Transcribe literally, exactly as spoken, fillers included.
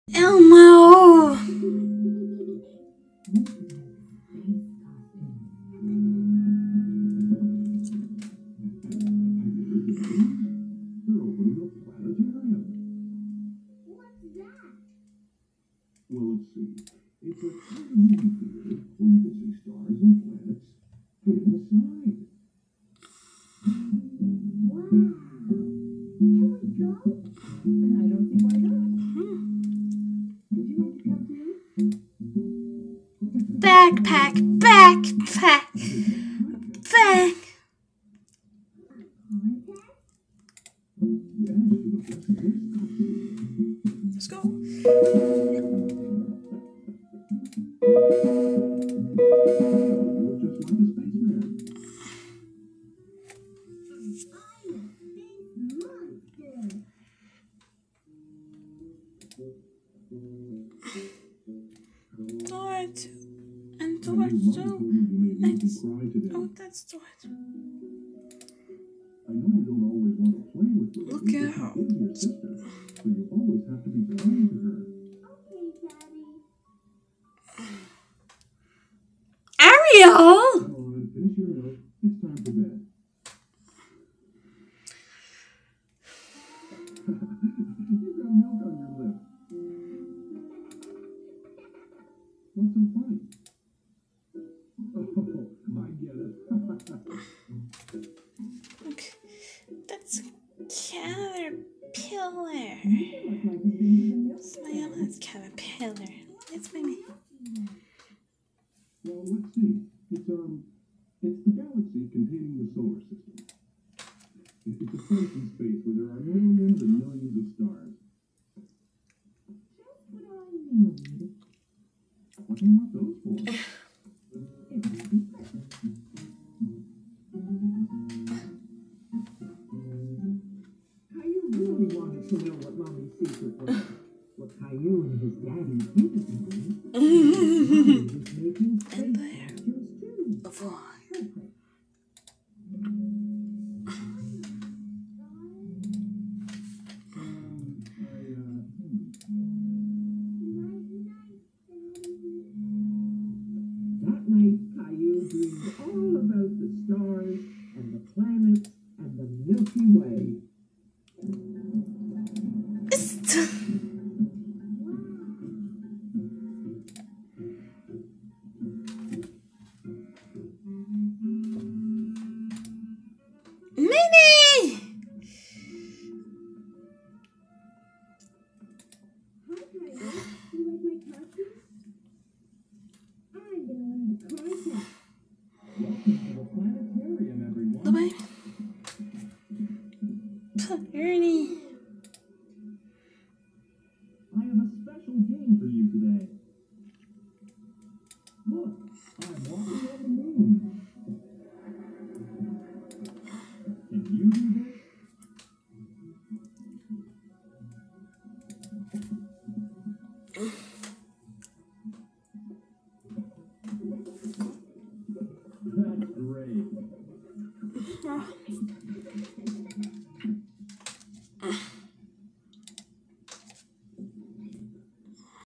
Elmo! Well, let's see. It's a tiny movie theater where you can see stars and planets hidden aside. Wow. Can we go? And I don't see why not. Would you like to come too? Backpack, backpack, back. Let's go. Door two. And door two. Next. Oh, that's door two. I know you don't always want to play with her. Look out. Your sister, but you always have to be kind to her. Okay, Daddy. Ariel! Come on, finish your milk. It's time for bed. You've got milk on your lip. What's so funny? Oh, I get it. Look, that's a caterpillar. It's my Emma's caterpillar. It's my me. Well, let's see. It's um, it's the galaxy containing the solar system. It's a place in space where there are millions and millions of stars. Just what I need. What do you want those for? Caillou really wanted to know what Mommy's secret was. What Caillou and his daddy didn't know is Mommy was making space And there. capsules too. Avoid. That night, Caillou dreamed all about the stars and the planets and the Milky Way. Minnie! Hi, Caillou. You like my costume? I'm gonna learn to cry. Welcome to the planetarium, everyone. Bye-bye. Ernie. I have a special game for you today. Look, I'm walking on the moon. Can you do this? That's great. Oh.